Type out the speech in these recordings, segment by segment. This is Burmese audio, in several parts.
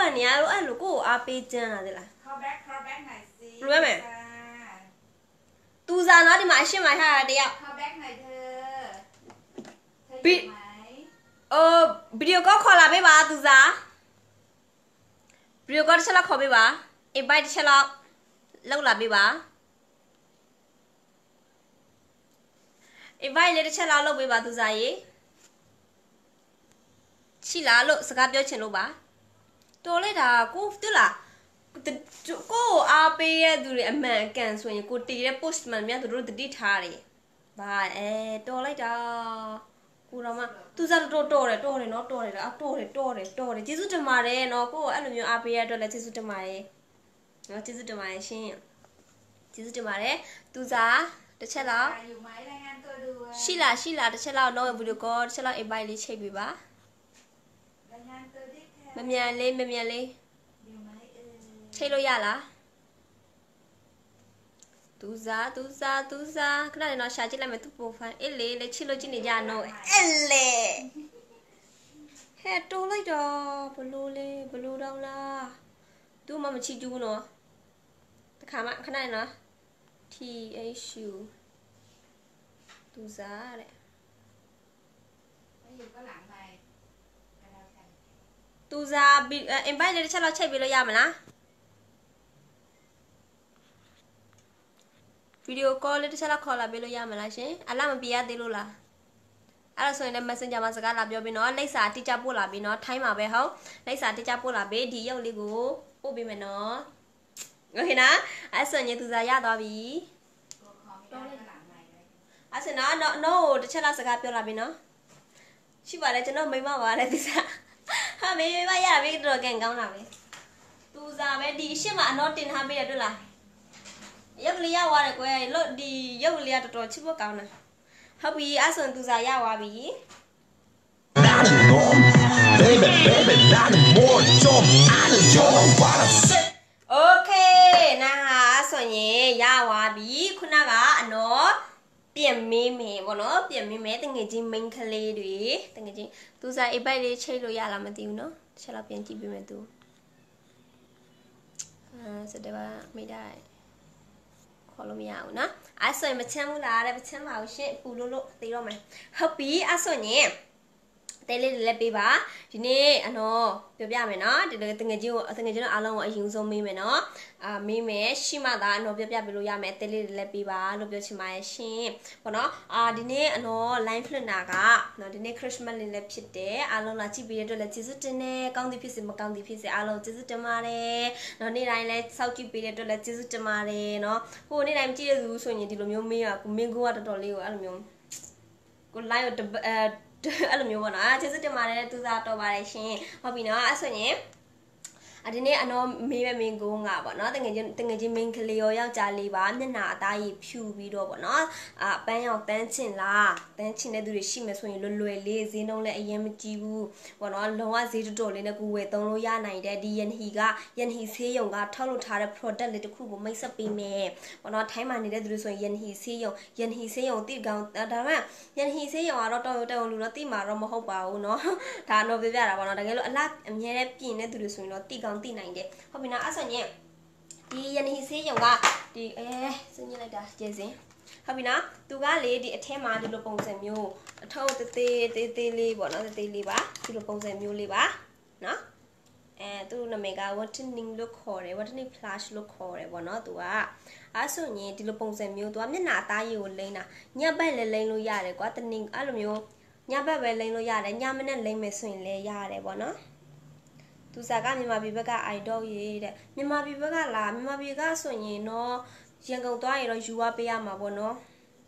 fan này ai lúc cô à bị chân là gì là call back này xí รู้ไหมตูซาเนาะဒီမှာအရှင်းမှာထားတာတယောက် call back này thơ ဗီဒီယိုကောခေါ်လာပေးပါသူစားဗီဒီယိုကောတစ်ချက်လောက်ခေါ်ပေးပါအိမ်ပိုက်တစ်ချက်လောက်လောက်လာပေးပါအိမ်ပိုက်လေးတစ်ချက်လောက်လုပ်ပေးပါသူစားရေရှိလားလို့စကားပြောချင်လို့ပါတော်လိုက်တာကိုတွေ့လားကိုအားပေးရသူတွေအမှန်အကန်ဆိုရင်ကိုတီးတဲ့ postman များသူတို့တတိထားတယ်ဘာတော်လိုက်တာကိုတော့မှသူစားတော်တယ်နော်တော်တယ်ကျေးဇူးတင်ပါတယ်နော်ကိုအဲ့လိုမျိုးအားပေးရအတွက်လည်းကျေးဇူးတင်ပါတယ်နော်ကျေးဇူးတင်ပါတယ်ရှင်ကျေးဇူးတင်ပါတယ်သူစားတစ်ချက်လောက်ရှိလားတစ်ချက်လောက်တော့ဗီဒီယိုကောတစ်ချက်လောက်အိမ်ပိုက်လေးချိန်ပေးပါမမြန်လေးချိန်လို့ရလားသူစားခဏလေးတော့ရှာကြည့်လိုက်မယ်သူ profile အေးလေချိလို့ကြည့်နေကြနော်အဲ့လေဟဲ့တိုးလိုက်တော့ဘလို့တော့လားသူမှမချီတူးနော်တခါမှခဏလေးနော် THU သူစားတဲ့သူစား invite လေးတစ်ချက်လောက်ချိန်ပေးလို့ရမလားဗီဒီယိုကောလေးတစ်ချက်လောက်ခေါ်လာပေးလို့ရမလားရှင်အလားမပြရသေးလို့လားအဲ့ဒါဆိုရင်လည်း Messenger မှာစကားလာပြောပြီးနော်လိပ်စာတိကျပို့လာပြီးနော်ထိုင်းမှာပဲဟုတ်လိပ်စာတိကျပို့လာပြီးဒီရုပ်လေးကိုပို့ပေးမယ်နော်โอเคနော်အဲ့ဆိုရင်သူစားရသွားပြီအဲ့ဆိုနော်တစ်ချက်လောက်စကားပြောလာပြီးနော်ရှိပါလေကျွန်တော်မိမပါလေသူစားဟာမေမရပြီတော်ကန်ကောင်းတာပဲသူစားပဲဒီအရှင်းမှာအနော်တင်ထားပေးရတွေ့လားရုပ်ကလေးရသွားတယ်ကွယ်လို့ဒီရုပ်ကလေးကတော်တော်ချစ်ဖို့ကောင်းတယ်ဟုတ်ပြီအဲ့ဆိုရင်သူစားရသွားပြီโอเคနာဟာဆိုရင်ရသွားပြီခုနကအနော်ပြင်မေးမယ်ပေါ့နော်ပြင်မေးမယ်တငယ်ချင်း main ကလေးတွေတငယ်ချင်းသူစားအိပ်ပိုက်လေးချိတ်လို့ရလားမသိဘူးနော်တစ်ချက်လောက်ပြန်ကြည့်ပေးမယ်သူစတဲ့ပါမိได้ခေါ်လို့မရဘူးနော်အဲ့ဆိုရင်မချမ်းဘူးလားတဲ့မချမ်းပါဘူးရှင့်ပူလို့သိတော့မယ်ဟုတ်ပြီအဲ့ဆိုရင်တဲလေးလည်းပေးပါဒီနေ့အနော်ပြောပြမယ်နော်ဒီတငယ်ချင်းတို့အားလုံးကိုအရင်ဆုံးမေးမယ်နော်မေးမယ်ရှိမှသာအနော်ပြောပြပေးလို့ရမယ်တဲလေးလည်းပေးပါလို့ပြောချင်ပါရဲ့ရှင်ပေါ့နော်ဒီနေ့အနော် line ဖလနာကနော်ဒီနေ့ Christmas လေးလည်းဖြစ်တယ်အားလုံးလာကြည့်ပေးတဲ့အတွက်လည်းကျေးဇူးတင်တယ်ကောင်းသည်ဖြစ်စေမကောင်းသည်ဖြစ်စေအားလုံးကျေးဇူးတင်ပါတယ်နော်နေ့တိုင်းလည်းစောင့်ကြည့်ပေးတဲ့အတွက်လည်းကျေးဇူးတင်ပါတယ်နော်ကိုနေ့တိုင်းမကြည့်ရဘူးဆိုရင်ဒီလိုမျိုးမေးကိုမင်းကိုကတော်တော်လေးကိုအဲ့လိုမျိုးကို line ကိုအဲ့လိုမျိုးပေါ့နော်ကျေးဇူးတင်ပါတယ်သူစားတော်ပါတယ်ရှင်ဟုတ်ပြီနော်အဲ့ဆိုရင်ဒီနေ့အနော်မေးပဲမင်းကိုငါပေါ့နော်တငယ်ချင်းမင်းကလေးရောယောက်ျားလေးပါမျက်နှာအသားရည်ဖြူပြီးတော့ပေါ့နော်ပန်းရောက်တန်းချင်လားတန်းချင်တဲ့သူတွေရှိမယ်ဆိုရင်လွယ်လေးဈေးနှုန်းလည်းအရင်မကြည့်ဘူးပေါ့နော်လုံးဝဈေးတော်လေးနဲ့ကိုဝယ်သုံးလို့ရနိုင်တဲ့ဒီယန်ဟီဆေးရုံကထောက်လုပ်ထားတဲ့ product လေးတစ်ခုကိုမိတ်ဆက်ပေးမယ်ပေါ့နော်ထိုင်းမှာနေတဲ့သူတွေဆိုရင်ယန်ဟီဆေးရုံတိကောင်းဒါမှယန်ဟီဆေးရုံကတော့တော်လူတော့တိမှာတော့မဟုတ်ပါဘူးเนาะဒါတော့ပြပြတာပေါ့နော်တကယ်လို့အလားအမြဲတမ်းပြင်တဲ့သူတွေဆိုရင်တော့တိကောင်းသိနိုင်တယ်ဟုတ်ပြီနော်အဲ့ဆိုရင်ဒီယန်ဟီဆေးရုံကဒီစဉ်းညစ်လိုက်တာကျေစင်ဟုတ်ပြီနော်သူကလေဒီအထဲမှာဒီလိုပုံစံမျိုးအထုပ်သေးလေးပေါ့နော်သေးလေးပါဒီလိုပုံစံမျိုးလေးပါနော်သူ့နာမည်က Whitening လို့ခေါ်တယ် Whitening Flash လို့ခေါ်တယ်ပေါ့နော်သူကအဲ့ဆိုရင်ဒီလိုပုံစံမျိုးသူကမျက်နှာအသားရည်ကိုလိမ့်တာညက်ဘက်လည်းလိမ့်လို့ရတယ်ကွာတနင်အဲ့လိုမျိုးညဘက်ပဲလိမ့်လို့ရတယ်ညမနဲ့လိမ့်မယ်ဆိုရင်လည်းရတယ်ပေါ့နော်သူစားကမြန်မာပြည်ဘက်က idol ရေးတဲ့မြန်မာပြည်ဘက်ကလာမြန်မာပြည်ကဆိုရင်တော့ရန်ကုန်သွားရင်တော့ယူဝပေးရမှာပေါ့နော်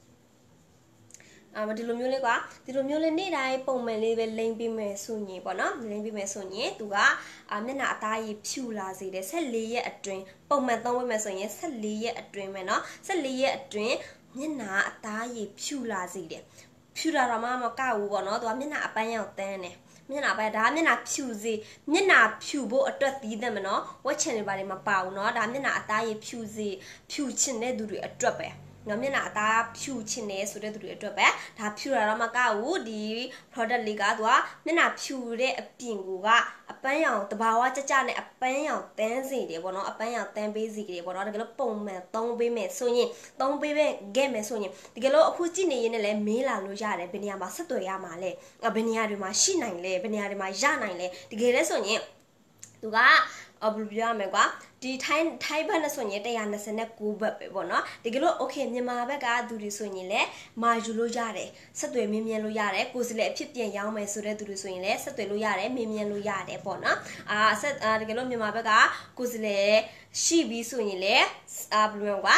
ဒီလိုမျိုးလေးကွာဒီလိုမျိုးလေးနေ့တိုင်းပုံမှန်လေးပဲလိမ့်ပြီးမယ်ဆိုရင်ပေါ့နော်လိမ့်ပြီးမယ်ဆိုရင်သူကမျက်နှာအသားရည်ဖြူလာစေတယ်14ရက်အတွင်းပုံမှန်သုံးဝင်မယ်ဆိုရင်14ရက်အတွင်းမယ်နော်14ရက်အတွင်းမျက်နှာအသားရည်ဖြူလာစေတယ်ဖြူတာတော့မကဘူးပေါ့နော်သူကမျက်နှာအပန်းရောက်တန်းတယ်မျက်နှာပဲဒါမျက်နှာဖြူစေမျက်နှာဖြူဖို့အတွက်သီးတယ်မနော်ဝက်ချင်တွေဘာတွေမပါဘူးနော်ဒါမျက်နှာအသားရည်ဖြူစေဖြူချင်တဲ့သူတွေအတွက်ပဲနော်မျက်နှာအသားဖြူချင်နေဆိုတဲ့သူတွေအတွက်ပဲဒါဖြူတာတော့မကဘူးဒီ product လေးကသူကမျက်နှာဖြူတဲ့အပြင်ကအပန်းရောင်တဘာဝကြကြနဲ့အပန်းရောင်တန်းစီတယ်ပေါ့နော်အပန်းရောင်တန်းပေးစီတယ်ပေါ့နော်တကယ်လို့ပုံမှန်သုံးပေးမယ်ဆိုရင်သုံးပေးခဲ့မယ်ဆိုရင်တကယ်လို့အခုကြည့်နေရင်လည်းမေးလာလို့ရတယ်ဘယ်နေရာမှာဆက်သွယ်ရမှာလဲဘယ်နေရာတွေမှာရှိနိုင်လဲဘယ်နေရာတွေမှာရနိုင်လဲတကယ်လဲဆိုရင်သူကဘယ်လိုပြောရမလဲကွာဒီထိုင်းဘက်နဲ့ဆိုရင်129ဘတ်ပဲပေါ့နော်တကယ်လို့ okay မြန်မာဘက်ကသူတွေဆိုရင်လည်းမာယူလို့ရတယ်ဆက်သွယ်မြင်မြန်လို့ရတယ်ကိုယ်စီလည်းအဖြစ်ပြန်ရောင်းမယ်ဆိုတဲ့သူတွေဆိုရင်လည်းဆက်သွယ်လို့ရတယ်မြင်မြန်လို့ရတယ်ပေါ့နော်တကယ်လို့မြန်မာဘက်ကကိုယ်စီလည်းရှိပြီးဆိုရင်လည်းဘယ်လိုကွာ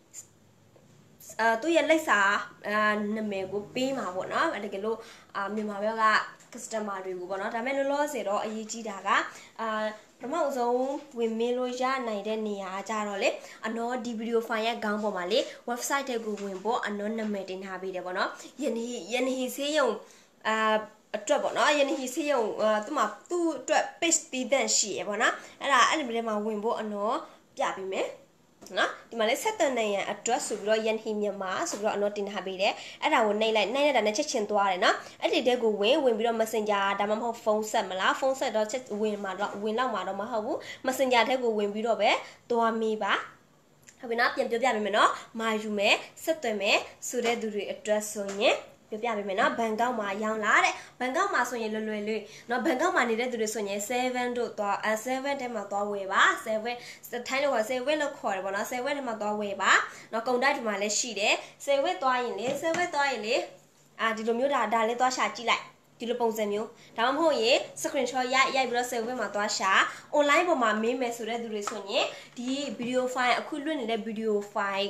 သူရဲ့လက်စာနာမည်ကိုပေးမှာပေါ့နော်တကယ်လို့မြန်မာဘက်က customer တွေကိုပေါ့နော်ဒါပေမဲ့လောလောဆယ်တော့အရေးကြီးတာကပထမဆုံးဝင်မေးလို့ရနိုင်တဲ့နေရာကြတော့လေအနော်ဒီဗီဒီယိုဖိုင်ရဲ့ခေါင်းပေါ်မှာလေ website တွေကိုဝင်ဖို့အနော်နာမည်တင်ထားပေးတယ်ပေါ့နော်ယနေ့ဆေးရုံအတွက်ပေါ့နော်ယနေ့ဆေးရုံသူ့အတွက် page တည်တဲ့ရှိရပေါ့နော်အဲ့ဒီမှာဝင်ဖို့အနော်ပြပေးမယ်နော်ဒီမှာလည်းဆက်သွယ်နိုင်ရန်အတွက်ဆိုပြီးတော့ယန်ဟီမြန်မာဆိုပြီးတော့အနော်တင်ထားပေးတယ်အဲ့ဒါကိုနှိပ်လိုက်တာနဲ့ချက်ချင်းသွားတယ်နော်အဲ့ဒီတဲ့ကိုဝင်ပြီးတော့ Messenger ဒါမှမဟုတ်ဖုန်းဆက်မလားဖုန်းဆက်တော့ချက်ဝင်လောက်မှာတော့မဟုတ်ဘူး Messenger တဲ့ကိုဝင်ပြီးတော့ပဲသွားမိပါဟုတ်ပြီနော်ပြန်ပြောပြပေးမယ်နော်မာယူမယ်ဆက်သွယ်မယ်ဆိုတဲ့သူတွေအတွက်ဆိုရင်ပြပြပေးမယ်နော်ဘန်ကောက်မှာရောင်းလာတဲ့ဘန်ကောက်မှာဆိုရင်လွယ်လေးနော်ဘန်ကောက်မှာနေတဲ့သူတွေဆိုရင်7တို့သွား7ထဲမှာသွားဝယ်ပါ7ထိုင်းလို့ခေါ်7လို့ခေါ်တယ်ပေါ့နော်7ထဲမှာသွားဝယ်ပါနော်ကုန်တိုက်ဒီမှာလည်းရှိတယ်7သွားရင်လေ7သွားရင်လေဒီလိုမျိုးဒါလေးသွားရှာကြည့်လိုက်ဒီလိုပုံစံမျိုးဒါမှမဟုတ်ရင် screenshot ရိုက်ပြီးတော့ 7မှာသွားရှာ online ပေါ်မှာမေးမယ်ဆိုတဲ့သူတွေဆိုရင်ဒီ video file အခုလွှင့်နေတဲ့ video file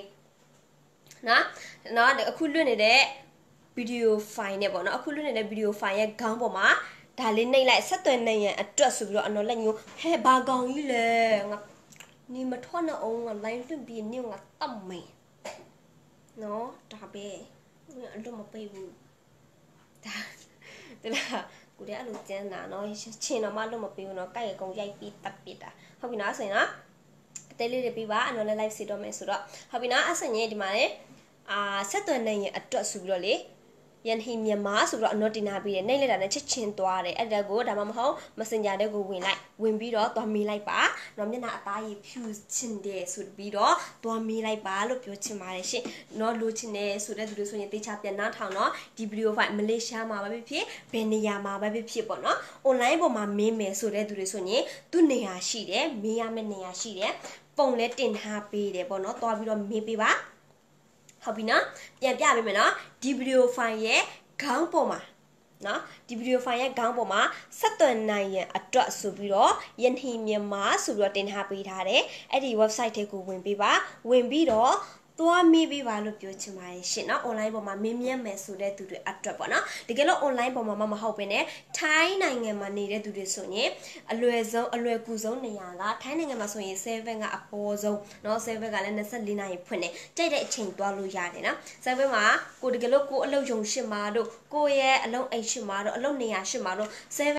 နော်အခုလွှင့်နေတဲ့video file နဲ့ပေါ့နော်အခုလွှင့်နေတဲ့ video file ရဲ့ခေါင်းပေါ်မှာဒါလေးနှိပ်လိုက်ဆက်သွယ်နိုင်ရန်အတွက်ဆိုပြီးတော့အနော်လက်ညိုးဟဲ့ဘာကောင်ကြီးလဲငါနေမထွက်နဲ့အောင်ငါ line လွှင့်ပြီးနေငါတတ်မေးနော်ဒါပဲအလုံးမပေးဘူးဒါလားကိုတည်းအဲ့လိုကျန်းတာနော်ချင်းတော့မလို့မပေးဘူးနော်ကြိုက်ရကုန်ရိုက်ပြီးတက်ပစ်တာဟုတ်ပြီနော်ဆိုရင်နော်အသေးလေးတွေပြီးပါအနော်လည်း live စီတော့မယ်ဆိုတော့ဟုတ်ပြီနော်အဆင်ကြီးဒီမှာလေဆက်သွယ်နိုင်ရအတွက်ဆိုပြီးတော့လေယန်ဟီမြန်မာဆိုပြီးတော့အနော်တင်ထားပြီးတယ်နှိပ်လိုက်တာနဲ့ချက်ချင်းသွားတယ်အဲ့ဒါကိုဒါမှမဟုတ် Messenger တဲ့ကိုဝင်ပြီးတော့သွားမေးလိုက်ပါနော်မျက်နှာအသားရည်ဖြူချင်တယ်ဆိုပြီးတော့သွားမေးလိုက်ပါလို့ပြောချင်ပါတယ်ရှင်နော်လိုချင်တယ်ဆိုတဲ့သူတွေဆိုရင်တေချာပြန်နှားထောင်နော်ဒီဗီဒီယိုဖိုင်မလေးရှားမှာပဲဖြစ်ဘယ်နေရာမှာပဲဖြစ်ပေါ့နော် online ပေါ်မှာမေးမယ်ဆိုတဲ့သူတွေဆိုရင်သူ့နေရာရှိတယ်မေးရမယ့်နေရာရှိတယ်ပုံလဲတင်ထားပေးတယ်ပေါ့နော်သွားပြီးတော့မေးပေးပါဟုတ်ပြီနော်ပြန်ပြပေးမယ်နော်ဒီဗီဒီယိုဖိုင်ရဲ့ခေါင်းပေါ်မှာနော်ဒီဗီဒီယိုဖိုင်ရဲ့ခေါင်းပေါ်မှာဆက်သွယ်နိုင်ရန်အတွက်ဆိုပြီးတော့ယန်ဟီမြန်မာဆိုပြီးတော့တင်ထားပေးထားတယ်အဲ့ဒီ website တွေကိုဝင်ပေးပါဝင်ပြီးတော့သွားမိပေးပါလို့ပြောချင်ပါတယ်ရှင်နော် online ပေါ်မှာမင်းမြတ်မယ်ဆိုတဲ့သူတွေအတွက်ပေါ့နော်တကယ်လို့ online ပေါ်မှာမဟုတ်ဘဲနဲ့ထိုင်းနိုင်ငံမှာနေတဲ့သူတွေဆိုရင်အလွယ်ကူဆုံးနေရာကထိုင်းနိုင်ငံမှာဆိုရင်7ကအပေါ်ဆုံးเนาะ7ကလည်း24နာရီဖွင့်တယ်ကြိုက်တဲ့အချိန်သွားလို့ရတယ်နော်7မှာကိုတကယ်လို့ကိုအလုပ်ရုံရှင်းမှာတို့ကိုရဲ့အလုပ်အိမ်ရှင်းမှာတို့အလုပ်နေရာရှင်းမှာတို့7